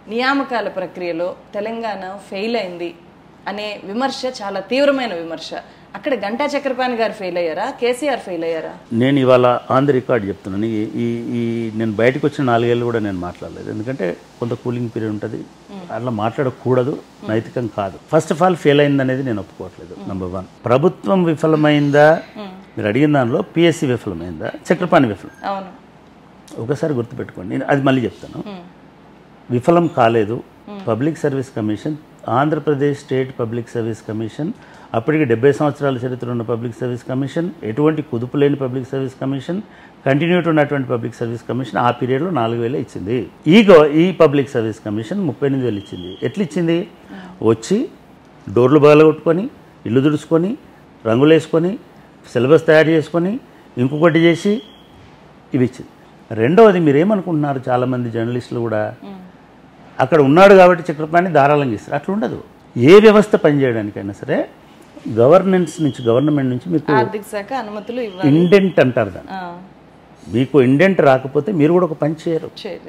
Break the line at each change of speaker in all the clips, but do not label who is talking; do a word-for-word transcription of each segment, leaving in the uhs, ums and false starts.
నియామకాల ప్రక్రియలో తెలంగాణ ఫెయిల్ అయింది అనే విమర్శ చాలా తీవ్రమైన విమర్శ. అక్కడ గంటా చక్రపాణి గారు ఫెయిల్ అయ్యారా, కేసీఆర్ ఫెయిల్ అయ్యారా?
నేను ఇవాళ ఆన్ ది రికార్డ్ చెప్తున్నాను. ఈ ఈ నేను బయటకు వచ్చిన నాలుగేళ్ళు కూడా నేను మాట్లాడలేదు, ఎందుకంటే కొంత కూలింగ్ పీరియడ్ ఉంటుంది, అట్లా మాట్లాడకూడదు, నైతికం కాదు. ఫస్ట్ ఆఫ్ ఆల్ ఫెయిల్ అయింది అనేది నేను ఒప్పుకోవట్లేదు. నెంబర్ వన్, ప్రభుత్వం విఫలమైందా మీరు అడిగిన దానిలో పిఎస్సి విఫలమైందా, చక్రపాణి విఫలం?
అవును,
ఒకసారి గుర్తుపెట్టుకోండి, నేను అది మళ్ళీ చెప్తాను. విఫలం కాలేదు. Public service commission, Andhra Pradesh state public service commission, అప్పటికి డెబ్బై సంవత్సరాల చరిత్ర ఉన్న పబ్లిక్ సర్వీస్ కమిషన్, ఎటువంటి కుదుపు లేని పబ్లిక్ సర్వీస్ కమిషన్, కంటిన్యూటీ ఉన్నటువంటి పబ్లిక్ సర్వీస్ కమిషన్ ఆ పీరియడ్లో నాలుగు వేలు ఇచ్చింది. ఈ గో ఈ పబ్లిక్ సర్వీస్ కమిషన్ ముప్పై ఎనిమిది వేలు ఇచ్చింది. ఎట్లా ఇచ్చింది? వచ్చి డోర్లు బగలగొట్టుకొని, ఇల్లు దుడుచుకొని, రంగులు వేసుకొని, సిలబస్ తయారు చేసుకొని, ఇంకొకటి చేసి ఇవి ఇచ్చింది. రెండవది, మీరేమనుకుంటున్నారు, చాలామంది జర్నలిస్టులు కూడా అక్కడ ఉన్నాడు కాబట్టి చక్రపాణి ధారాళంగా ఇస్తారు. అట్లా ఉండదు. ఏ వ్యవస్థ పనిచేయడానికైనా సరే గవర్నెన్స్ నుంచి, గవర్నమెంట్ నుంచి మీకు
ఆర్థిక శాఖ అనుమతులు
ఇండెంట్ అంటారు దాన్ని. మీకు ఇండెంట్ రాకపోతే మీరు కూడా ఒక పని చేయరు.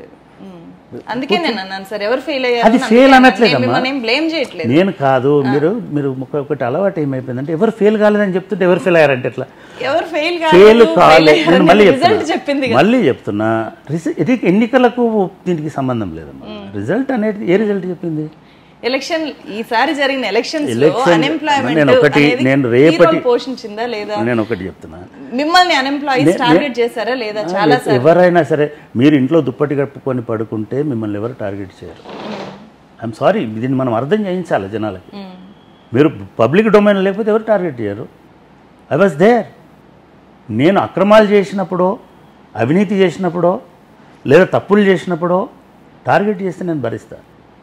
అందుకే నేను అన్నాను సార్, ఎవరు ఫెయిల్ అయ్యారు
అది ఫెయిల్ అనట్లేదమ్మా,
బ్లేమ్ చేయట్లేదు
నేను కాదు. మీరు మీరు ఒకటి అలవాటు ఏమైపోయిందంటే ఎవరు ఫెయిల్ కాలేదని చెప్తుంటే ఎవరు ఫెయిల్ అయ్యారంటే ఎట్లా?
ఎవరు ఫెయిల్
ఫెయిల్ కాలేదు. నేను మళ్ళీ
చెప్పింది
మళ్ళీ చెప్తున్నా, ఎన్నికలకు దీనికి సంబంధం లేదమ్మా. రిజల్ట్ అనేది ఏ రిజల్ట్ చెప్పింది?
ఎలక్షన్ ఈసారి జరిగిన ఎలక్షన్స్ లో
నేను
అన్ఎంప్లాయ్మెంట్
ఒకటి నేను రేపటి
పోషించిందా లేదా?
నేను ఒకటి చెప్తున్నా,
మిమ్మల్ని అన్ఎంప్లాయీస్ టార్గెట్ చేశారా లేదా? చాలా సార్
ఎవరైనా సరే మీరు ఇంట్లో దుప్పటి కప్పుకొని పడుకుంటే మిమ్మల్ని ఎవరు టార్గెట్ చేయరు. ఐఎమ్ సారీ, దీన్ని మనం అర్థం చేయించాలి జనాలకి. మీరు పబ్లిక్ డొమైన్ లేకపోతే ఎవరు టార్గెట్ చేయరు. I was there. నేను అక్రమాలు చేసినప్పుడో, అవినీతి చేసినప్పుడో, లేదా తప్పులు చేసినప్పుడో టార్గెట్ చేస్తే నేను భరిస్తాను.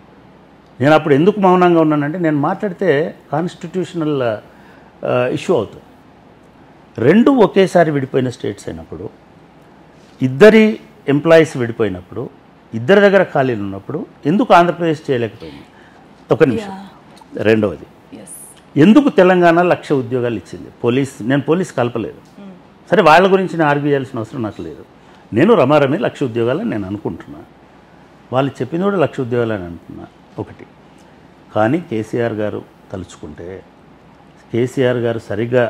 నేను అప్పుడు ఎందుకు మౌనంగా ఉన్నానంటే, నేను మాట్లాడితే కాన్స్టిట్యూషనల్ ఇష్యూ అవుతుంది. రెండు ఒకేసారి విడిపోయిన స్టేట్స్ అయినప్పుడు, ఇద్దరి ఎంప్లాయీస్ విడిపోయినప్పుడు, ఇద్దరి దగ్గర ఖాళీలు ఉన్నప్పుడు ఎందుకు ఆంధ్రప్రదేశ్ చేయలేకపోయింది? ఒక నిమిషం. రెండవది, ఎందుకు తెలంగాణ లక్ష ఉద్యోగాలు ఇచ్చింది? పోలీస్, నేను పోలీస్ కలపలేదు సరే, వాళ్ళ గురించి నేను ఆర్గ్యూ చేయాల్సిన అవసరం నాకు లేదు. నేను రమారమి లక్ష ఉద్యోగాలని నేను అనుకుంటున్నా, వాళ్ళు చెప్పింది కూడా లక్ష ఉద్యోగాలని అంటున్నా. ఒకటి. కానీ కేసీఆర్ గారు తలుచుకుంటే, కేసీఆర్ గారు సరిగ్గా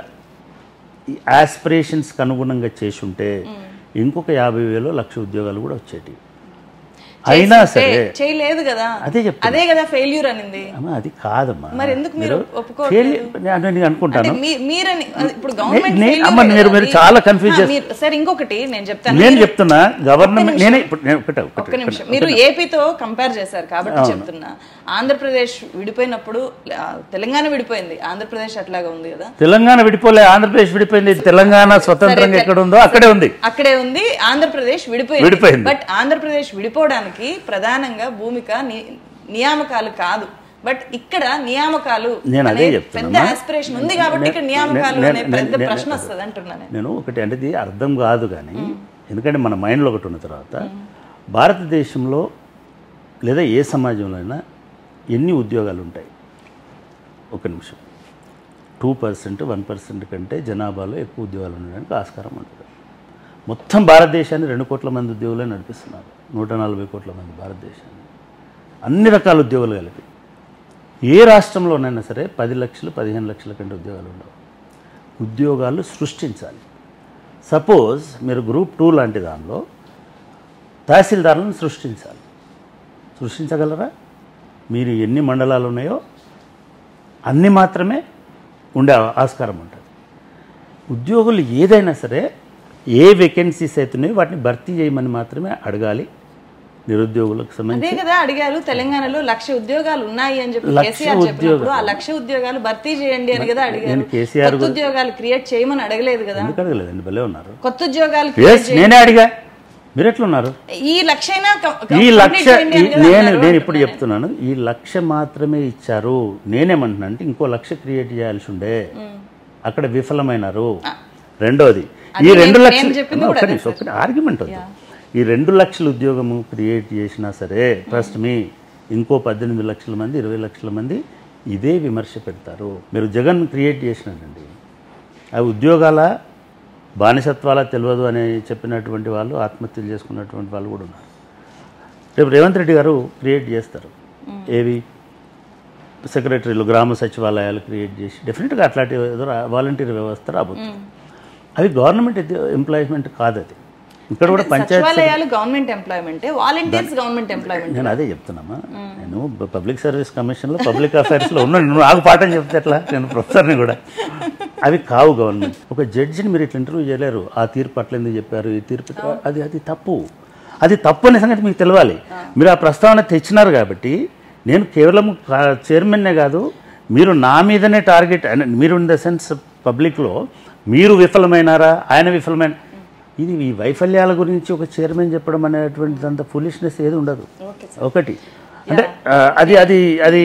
ఈ ఆస్పిరేషన్స్కి అనుగుణంగా చేసి ఉంటే ఇంకొక యాభై వేలు లక్ష ఉద్యోగాలు కూడా వచ్చేటి. అయినా సరే
చేయలేదు కదా,
అదే చెప్తా,
అదే కదా ఫెయిల్యూర్ అనింది.
అది కాదమ్మా,
మరి ఎందుకు మీరు ఒప్పుకోలేదు?
నేను అనుకుంటాను
మీరని ఇప్పుడు గవర్నమెంట్
మీరు మీరు చాలా కన్ఫ్యూజ్
చేస్తారు. సరే ఇంకొకటి నేను చెప్తాను,
నేను చెప్తున్నా గవర్నమెంట్, నేనే
ఒక్క నిమిషం, మీరు ఏపీతో కంపేర్ చేశారు కాబట్టి చెప్తున్నా. ఆంధ్రప్రదేశ్ విడిపోయినప్పుడు తెలంగాణ విడిపోయింది, ఆంధ్రప్రదేశ్ అట్లాగా ఉంది కదా.
తెలంగాణ విడిపోలే, ఆంధ్రప్రదేశ్ విడిపోయింది. తెలంగాణ స్వతంత్రంగా ఎక్కడ ఉందో అక్కడే ఉంది, అక్కడే
ఉంది. ఆంధ్రప్రదేశ్ విడిపోయింది. బట్ ఆంధ్రప్రదేశ్ విడిపోవడానికి ప్రధానంగా భూమిక నియామకాలు కాదు, బట్ ఇక్కడ నియామకాలు పెద్ద ఆస్పిరేషన్ ఉంది కాబట్టి ఇక్కడ నియామకాలు అనే పెద్ద ప్రశ్న వస్తుంది అంటున్నాను
నేను. ఒకటి అంటే ఇది అర్థం కాదు కానీ, ఎందుకంటే మన మైండ్లో ఒకటి ఉన్న తర్వాత భారతదేశంలో లేదా ఏ సమాజంలో అయినా ఎన్ని ఉద్యోగాలు ఉంటాయి? ఒక నిమిషం. టూ పర్సెంట్ వన్ పర్సెంట్ కంటే జనాభాలో ఎక్కువ ఉద్యోగాలు ఉండడానికి ఆస్కారం ఉంటుంది. మొత్తం భారతదేశాన్ని రెండు కోట్ల మంది ఉద్యోగులే నడిపిస్తున్నారు, నూట నలభై కోట్ల మంది భారతదేశాన్ని, అన్ని రకాల ఉద్యోగులు కలిపి. ఏ రాష్ట్రంలోనైనా సరే పది లక్షలు పదిహేను లక్షల కంటే ఉద్యోగాలు ఉండవు. ఉద్యోగాలు సృష్టించాలి. సపోజ్ మీరు గ్రూప్ టూ లాంటి దానిలో తహసీల్దారులను సృష్టించాలి. సృష్టించగలరా? మీరు ఎన్ని మండలాలు ఉన్నాయో అన్ని మాత్రమే ఉండే ఆస్కారం ఉంటుంది. ఉద్యోగులు ఏదైనా సరే ఏ వేకెన్సీస్ అవుతున్నాయో వాటిని భర్తీ చేయమని మాత్రమే అడగాలి. నిరుద్యోగులకు సంబంధించి
కదా అడిగారు. తెలంగాణలో లక్ష ఉద్యోగాలు ఉన్నాయి అని చెప్పి కేసీఆర్ చెప్పినప్పుడు ఆ లక్ష ఉద్యోగాలు భర్తీ చేయండి అని కదా అడిగారు.
కేసీఆర్
కొత్త ఉద్యోగాలు క్రియేట్ చేయమని అడగలేదు కదా.
ఎందుకు అడగలేదండి? భలే ఉన్నారు.
కొత్త ఉద్యోగాలు
నేనే అడిగా, మీరు ఎట్లున్నారు?
ఈ లక్ష
ఈ లక్ష నేను నేను ఇప్పుడు చెప్తున్నాను, ఈ లక్ష మాత్రమే ఇచ్చారు. నేనేమంటున్నా అంటే ఇంకో లక్ష క్రియేట్ చేయాల్సి ఉండే, అక్కడ విఫలమైనారు. రెండోది, ఈ రెండు లక్షలు ఒకటి ఆర్గ్యుమెంట్ అవుతుంది. ఈ రెండు లక్షల ఉద్యోగము క్రియేట్ చేసినా సరే ట్రస్ట్ మీ ఇంకో పద్దెనిమిది లక్షల మంది ఇరవై లక్షల మంది ఇదే విమర్శ పెడతారు. మీరు జగన్ క్రియేట్ చేసినట్టండి, ఆ ఉద్యోగాల బానిసత్వాల తెలియదు అని చెప్పినటువంటి వాళ్ళు, ఆత్మహత్యలు చేసుకున్నటువంటి వాళ్ళు కూడా ఉన్నారు. రేపు రేవంత్ రెడ్డి గారు క్రియేట్ చేస్తారు ఏవి సెక్రటరీలు గ్రామ సచివాలయాలు క్రియేట్ చేసి డెఫినెట్గా అట్లాంటి ఏదో వాలంటీర్ వ్యవస్థ రాబోతుంది. అవి గవర్నమెంట్ ఎంప్లాయ్మెంట్ కాదు, అది ఇక్కడ కూడా panchayat
government employment, volunteers government employment.
నేను అదే చెప్తున్నామా, నేను పబ్లిక్ సర్వీస్ కమిషన్లో పబ్లిక్ అఫైర్స్లో ఉన్నాను, నువ్వు నాకు పాఠం చెప్తే ఎట్లా, నేను ప్రొఫెసర్ని కూడా. అవి కావు గవర్నమెంట్. ఒక జడ్జిని మీరు ఇట్లా ఇంటర్వ్యూ చేయలేరు, ఆ తీర్పు అట్లా ఎందుకు చెప్పారు, ఈ తీర్పు అది అది తప్పు, అది తప్పు అనే సంగతి మీకు తెలియాలి. మీరు ఆ ప్రస్తావన తెచ్చినారు కాబట్టి నేను కేవలం చైర్మన్నే కాదు, మీరు నా మీదనే టార్గెట్, మీరు ఇన్ ద సెన్స్ పబ్లిక్లో మీరు విఫలమైనారా ఆయన విఫలమైన, ఇది ఈ వైఫల్యాల గురించి ఒక చైర్మన్ చెప్పడం అనేటువంటిది అంత ఫులిష్నెస్ ఏది ఉండదు. ఒకటి అంటే అది అది అది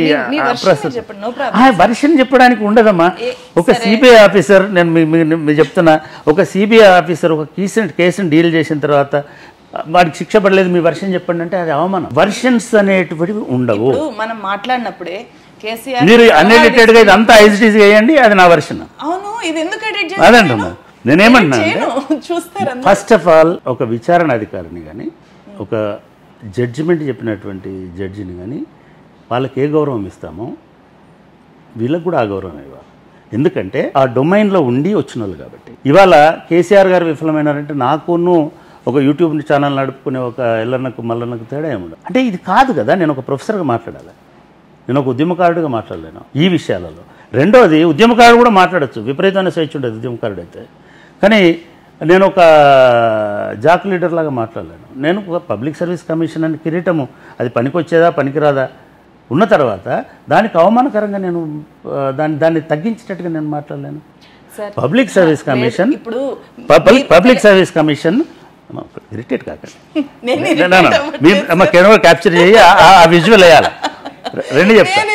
వర్షన్ చెప్పడానికి ఉండదమ్మా. ఒక సిబిఐ ఆఫీసర్, నేను మీకు చెప్తున్నా, ఒక సిబిఐ ఆఫీసర్ ఒక కేసుని కేసుని డీల్ చేసిన తర్వాత వాడికి శిక్ష పడలేదు, మీ వర్షన్ చెప్పండి అంటే అది అవమానం. వర్షన్స్ అనేటువంటివి ఉండవు.
మనం మాట్లాడినప్పుడే కేసీఆర్
మీరు అన్ఎడిటెడ్ గా ఇదంతా ఐజిటీస్ వేయండి, అది నా వర్షన్.
అవును, ఇది ఎందుకు ఎడిట్ చేస్తారు?
అదంటమ్మా, నేనేమన్నా
చూస్తారా,
ఫస్ట్ ఆఫ్ ఆల్ ఒక విచారణ అధికారిని కానీ ఒక జడ్జిమెంట్ చెప్పినటువంటి జడ్జిని కానీ వాళ్ళకి ఏ గౌరవం ఇస్తామో వీళ్ళకి కూడా ఆ గౌరవం ఇవ్వాలి. ఎందుకంటే ఆ డొమైన్లో ఉండి వచ్చిన వాళ్ళు కాబట్టి. ఇవాళ కేసీఆర్ గారు విఫలమైనారంటే నాకును ఒక యూట్యూబ్ ఛానల్ నడుపుకునే ఒక ఎల్లన్నకు మల్లన్నకు తేడా ఏముండదు. అంటే ఇది కాదు కదా, నేను ఒక ప్రొఫెసర్గా మాట్లాడాలి, నేను ఒక ఉద్యమకారుడిగా మాట్లాడలేను ఈ విషయాలలో. రెండోది, ఉద్యమకారుడు కూడా మాట్లాడచ్చు, విపరీతమైన స్వేచ్ఛ ఉండదు ఉద్యమకారుడు అయితే, కానీ నేను ఒక జాక్ లీడర్ లాగా మాట్లాడలేను. నేను ఒక పబ్లిక్ సర్వీస్ కమిషన్ అని కిరీటము, అది పనికొచ్చేదా పనికిరాదా ఉన్న తర్వాత దానికి అవమానకరంగా నేను దాన్ని దాన్ని తగ్గించేటట్టుగా నేను మాట్లాడలేను. Public service commission public service commission irritate కాకండి, కెమెరా క్యాప్చర్ చేయి, ఆ విజువల్ వేయాలి. రెండు చెప్తాను,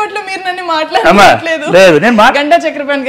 గంటా చక్రపాణి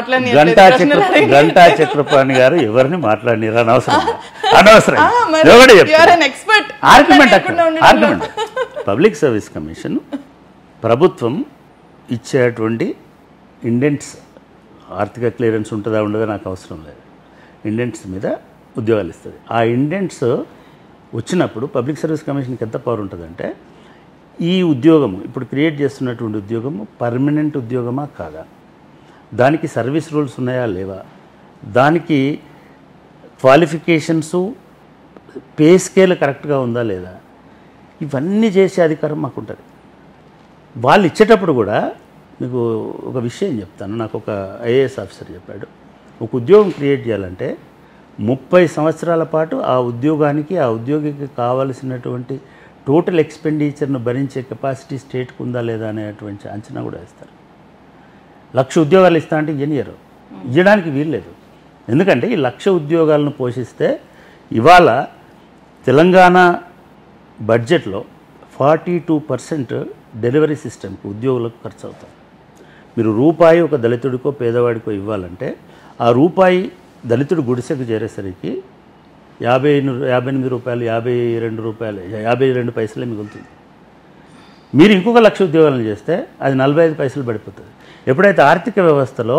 గారు ఎవరిని మాట్లాడినారు అనవసరం అనవసరం argument argument public service commission ప్రభుత్వం ఇచ్చేటువంటి ఇండెంట్స్, ఆర్థిక క్లియరెన్స్ ఉంటుందా ఉండదా నాకు అవసరం లేదు, ఇండెంట్స్ మీద ఉద్యోగాలు ఇస్తుంది. ఆ ఇండెంట్స్ వచ్చినప్పుడు పబ్లిక్ సర్వీస్ కమిషన్కి ఎంత పవర్ ఉంటుందంటే, ఈ ఉద్యోగము ఇప్పుడు క్రియేట్ చేస్తున్నటువంటి ఉద్యోగము పర్మనెంట్ ఉద్యోగమా కాదా, దానికి సర్వీస్ రూల్స్ ఉన్నాయా లేవా, దానికి క్వాలిఫికేషన్సు పే స్కేల్ కరెక్ట్గా ఉందా లేదా, ఇవన్నీ చేసే అధికారం మాకు ఉంటుంది. వాళ్ళు ఇచ్చేటప్పుడు కూడా మీకు ఒక విషయం చెప్తాను, నాకు ఒక ఐఏఎస్ ఆఫీసర్ చెప్పాడు, ఒక ఉద్యోగం క్రియేట్ చేయాలంటే ముప్పై సంవత్సరాల పాటు ఆ ఉద్యోగానికి ఆ ఉద్యోగికి కావలసినటువంటి టోటల్ ఎక్స్పెండిచర్ను భరించే కెపాసిటీ స్టేట్కి ఉందా లేదా అనేటువంటి అంచనా కూడా వేస్తారు. లక్ష ఉద్యోగాలు ఇస్తా అంటే ఇయ్యనియరు, ఇవ్వడానికి వీల్లేదు. ఎందుకంటే ఈ లక్ష ఉద్యోగాలను పోషిస్తే ఇవాళ తెలంగాణ బడ్జెట్లో ఫార్టీ టూ పర్సెంట్ డెలివరీ సిస్టమ్కి ఉద్యోగులకు ఖర్చు అవుతుంది. మీరు రూపాయి ఒక దళితుడికో పేదవాడికో ఇవ్వాలంటే ఆ రూపాయి దళితుడు గుడిసెకు చేరేసరికి యాభై యాభై ఎనిమిది రూపాయలు యాభై రెండు రూపాయలు యాభై రెండు పైసలే మిగులుతుంది. మీరు ఇంకొక లక్ష ఉద్యోగాలను చేస్తే అది నలభై ఐదు పైసలు పడిపోతుంది. ఎప్పుడైతే ఆర్థిక వ్యవస్థలో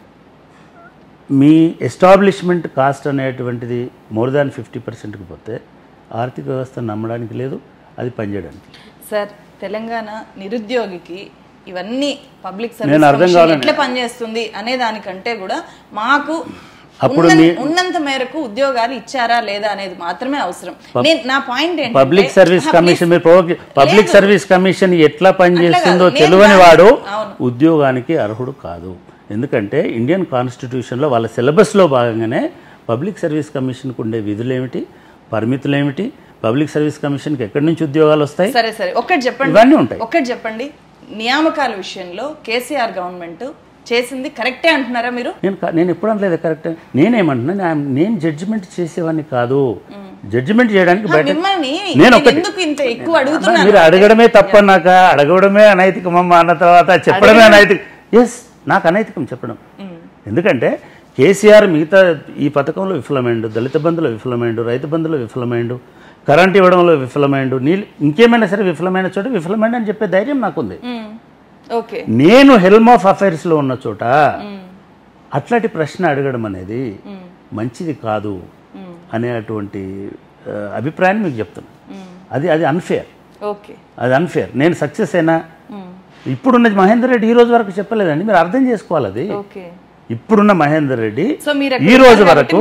మీ ఎస్టాబ్లిష్మెంట్ కాస్ట్ అనేటువంటిది మోర్ దాన్ ఫిఫ్టీ పర్సెంట్కి పోతే ఆర్థిక వ్యవస్థ నమ్మడానికి లేదు, అది పనిచేయడానికి.
సార్, తెలంగాణ నిరుద్యోగికి ఇవన్నీ పబ్లిక్ సర్వీస్ ఎట్లా పనిచేస్తుంది అనే దానికంటే కూడా మాకు అప్పుడు ఉన్నంత మేరకు ఉద్యోగాలు ఇచ్చారా లేదా అనేది మాత్రమే అవసరం. నా పాయింట్ ఏంటి,
పబ్లిక్ సర్వీస్ కమిషన్ మీరు పబ్లిక్ సర్వీస్ కమిషన్ ఎట్లా పనిచేస్తుందో తెలియని వాడు ఉద్యోగానికి అర్హుడు కాదు. ఎందుకంటే ఇండియన్ కాన్స్టిట్యూషన్లో వాళ్ళ సిలబస్లో భాగంగానే పబ్లిక్ సర్వీస్ కమిషన్కు ఉండే విధులు ఏమిటి, పరిమితులు ఏమిటి, పబ్లిక్ సర్వీస్ కమిషన్కి ఎక్కడి నుంచి ఉద్యోగాలు వస్తాయి,
సరే సరే ఒక్కటి చెప్పండి,
ఇవన్నీ ఉంటాయి.
ఒక్కటి చెప్పండి, నియామకాల విషయంలో కేసీఆర్ గవర్నమెంట్ చేసింది కరెక్టే అంటున్నారా మీరు?
నేను నేను ఎప్పుడు అనలేదు కరెక్టే. నేనేమంటున్నా, నేను జడ్జిమెంట్ చేసేవాడిని కాదు, జడ్జిమెంట్ చేయడానికి బయట నేను మీరు అడగడమే తప్పన్నాక అడగడమే అనైతికమమ్మా అన్న తర్వాత చెప్పడమే అనైతిక. ఎస్, నాకు అనైతికం చెప్పడం. ఎందుకంటే కేసీఆర్ మిగతా ఈ పథకంలో విఫలమైండు, దళిత బంధులో విఫలమైండు, రైతు బంధులో విఫలమైండు, కరెంట్ ఇవ్వడంలో విఫలమైండు, నీళ్ళు ఇంకేమైనా సరే విఫలమైన చోట విఫలమైండు అని చెప్పే ధైర్యం నాకుంది. నేను హెల్మ్ ఆఫ్ అఫైర్స్లో ఉన్న చోట అట్లాంటి ప్రశ్న అడగడం అనేది మంచిది కాదు అనేటువంటి అభిప్రాయాన్ని మీకు చెప్తున్నాను. అది అది అన్ఫేర్.
ఓకే,
అది అన్ఫేర్. నేను సక్సెస్ అయినా ఇప్పుడున్న మహేందర్ రెడ్డి ఈ రోజు వరకు చెప్పలేదండి, మీరు అర్థం చేసుకోవాలి. అది ఇప్పుడున్న మహేందర్ రెడ్డి ఈ రోజు వరకు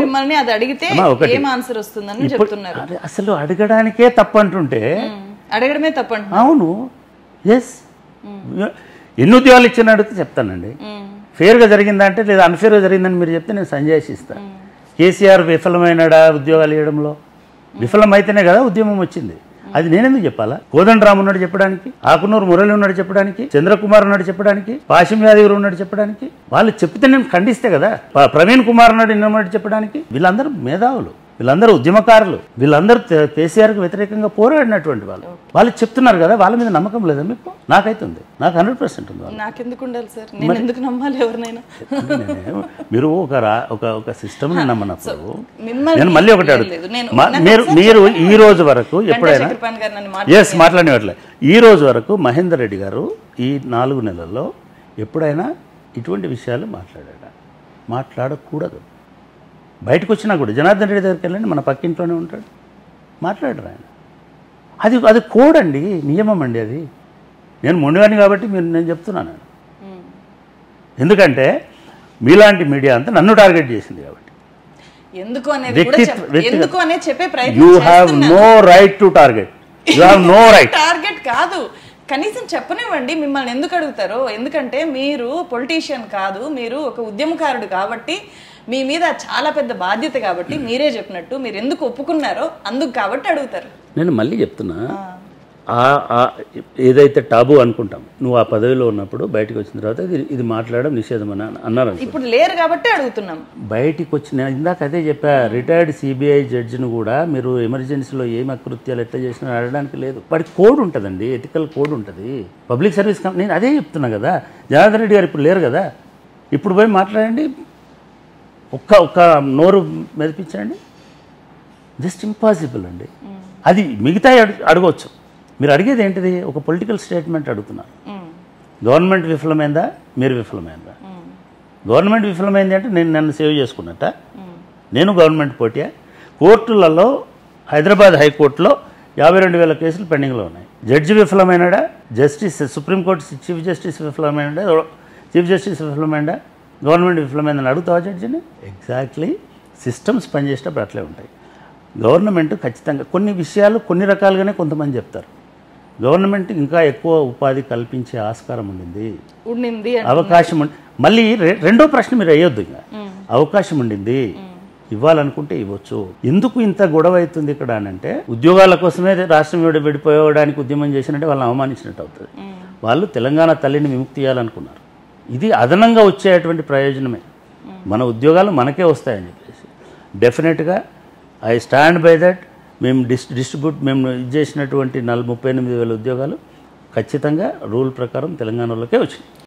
అసలు అడగడానికే తప్పు అంటుంటే
అడగడమే తప్పు.
అవును, ఎస్. ఎన్ని ఉద్యోగాలు ఇచ్చిన అడిగితే చెప్తానండి. ఫేర్గా జరిగిందా అంటే లేదా అన్ఫేర్గా జరిగిందని మీరు చెప్తే నేను సంజాయిస్తాను. కేసీఆర్ విఫలమైనడా ఉద్యోగాలు ఇవ్వడంలో? విఫలమైతేనే కదా ఉద్యమం వచ్చింది. అది నేనెందుకు చెప్పాలా? కోదండరామ్ ఉన్నాడు చెప్పడానికి, ఆకునూరు మురళి ఉన్నాడు చెప్పడానికి, చంద్రకుమార్ ఉన్నాడు చెప్పడానికి, పాశం యాదగిరి ఉన్నాడు చెప్పడానికి. వాళ్ళు చెప్తే నేను ఖండిస్తే కదా. ప్రవీణ్ కుమార్ ఉన్నాడు ఉన్నాడు చెప్పడానికి. వీళ్ళందరూ మేధావులు, వీళ్ళందరూ ఉద్యమకారులు, వీళ్ళందరూ కేసీఆర్కి వ్యతిరేకంగా పోరాడినటువంటి వాళ్ళు. వాళ్ళు చెప్తున్నారు కదా, వాళ్ళ మీద నమ్మకం లేదా మీకు? నాకైతే ఉంది, నాకు హండ్రెడ్ పర్సెంట్ ఉంది.
నాకెందుకు ఉండాలి సార్? నేను ఎందుకు నమ్మాలి ఎవరినైనా?
మీరు ఒక ఒక ఒక సిస్టమ్ ని నమ్మనప్పుడు నేను మళ్ళీ ఒకటి అడుగుతాను. మీరు మీరు ఈ రోజు వరకు ఎప్పుడైనా ఎస్ మాట్లాడేవాట్లే ఈ రోజు వరకు మహేందర్ రెడ్డి గారు ఈ నాలుగు నెలల్లో ఎప్పుడైనా ఇటువంటి విషయాలు మాట్లాడాడా? మాట్లాడకూడదు. బయటకు వచ్చినా కూడా జనార్దన్ రెడ్డి దగ్గరికి వెళ్ళండి, మన పక్కింట్లోనే ఉంటాడు, మాట్లాడరు ఆయన. అది అది కోడ్ అండి, నియమం అండి. అది నేను మొండివాడిని కాబట్టి మీరు నేను చెప్తున్నాను. ఎందుకంటే మీలాంటి మీడియా అంతా నన్ను టార్గెట్ చేసింది కాబట్టి. You have no right to target. You have no right.
Target కాదు, కనీసం చెప్పనివ్వండి. మిమ్మల్ని ఎందుకు అడుగుతారో? ఎందుకంటే మీరు పొలిటీషియన్ కాదు, మీరు ఒక ఉద్యమకారుడు కాబట్టి మీ మీద చాలా పెద్ద బాధ్యత కాబట్టి మీరే చెప్పినట్టు మీరు ఎందుకు ఒప్పుకున్నారో అందుకు కాబట్టి అడుగుతారు.
నేను మళ్ళీ చెప్తున్నా, ఏదైతే టాబు అనుకుంటాం, నువ్వు ఆ పదవిలో ఉన్నప్పుడు బయటకు వచ్చిన తర్వాత ఇది ఇది మాట్లాడడం నిషేధం అని అన్నారు.
ఇప్పుడు లేరు కాబట్టి అడుగుతున్నాం.
బయటికి వచ్చిన ఇందాక అదే చెప్పా, రిటైర్డ్ సిబిఐ జడ్జిని కూడా మీరు ఎమర్జెన్సీలో ఏం అకృత్యాలు ఎట్లా చేసినా అడగడానికి లేదు. వాడికి కోడ్ ఉంటుందండి, ఎథికల్ కోడ్ ఉంటుంది. పబ్లిక్ సర్వీస్ కంపెనీ నేను అదే చెప్తున్నా కదా. జనార్దన్ రెడ్డి గారు ఇప్పుడు లేరు కదా, ఇప్పుడు పోయి మాట్లాడండి, ఒక్క ఒక్క నోరు మెదిపించండి. జస్ట్ ఇంపాసిబుల్ అండి. అది మిగతా అడగవచ్చు. మీరు అడిగేది ఏంటిది? ఒక పొలిటికల్ స్టేట్మెంట్ అడుగుతున్నారు. గవర్నమెంట్ విఫలమైందా, మీరు విఫలమైందా? గవర్నమెంట్ విఫలమైంది అంటే నేను నన్ను సేవ్ చేసుకున్నట్ట, నేను గవర్నమెంట్ పోటీయా? కోర్టులలో హైదరాబాద్ హైకోర్టులో యాభై రెండు వేల కేసులు పెండింగ్లో ఉన్నాయి. జడ్జి విఫలమైనడా? జస్టిస్ సుప్రీంకోర్టు చీఫ్ జస్టిస్ విఫలమైనడా? చీఫ్ జస్టిస్ విఫలమైనడా? గవర్నమెంట్ విఫలమైందని అడుగుతావా జడ్జిని? ఎగ్జాక్ట్లీ సిస్టమ్స్ పనిచేసేటప్పుడు అట్లే ఉంటాయి. గవర్నమెంట్ ఖచ్చితంగా కొన్ని విషయాలు కొన్ని రకాలుగానే కొంతమంది చెప్తారు. గవర్నమెంట్ ఇంకా ఎక్కువ ఉపాధి కల్పించే ఆస్కారం ఉండింది, అవకాశం ఉండి. మళ్ళీ రెండో ప్రశ్న మీరు అయ్యొద్దు, ఇంకా అవకాశం ఉండింది, ఇవ్వాలనుకుంటే ఇవ్వచ్చు. ఎందుకు ఇంత గొడవ అవుతుంది ఇక్కడ అని అంటే, ఉద్యోగాల కోసమే రాష్ట్రం విడి విడిపోవడానికి ఉద్యమం చేసినట్టే వాళ్ళని అవమానించినట్టు అవుతుంది. వాళ్ళు తెలంగాణ తల్లిని విముక్తి చేయాలనుకున్నారు. ఇది అదనంగా వచ్చేటువంటి ప్రయోజనమే. మన ఉద్యోగాలు మనకే వస్తాయని చెప్పేసి డెఫినెట్గా ఐ స్టాండ్ బై దట్. మేము డిస్ డిస్ట్రిబ్యూట్ మేము ఇది చేసినటువంటి నలభై ముప్పై ఎనిమిది వేల ఉద్యోగాలు ఖచ్చితంగా రూల్ ప్రకారం తెలంగాణలోకే వచ్చినాయి.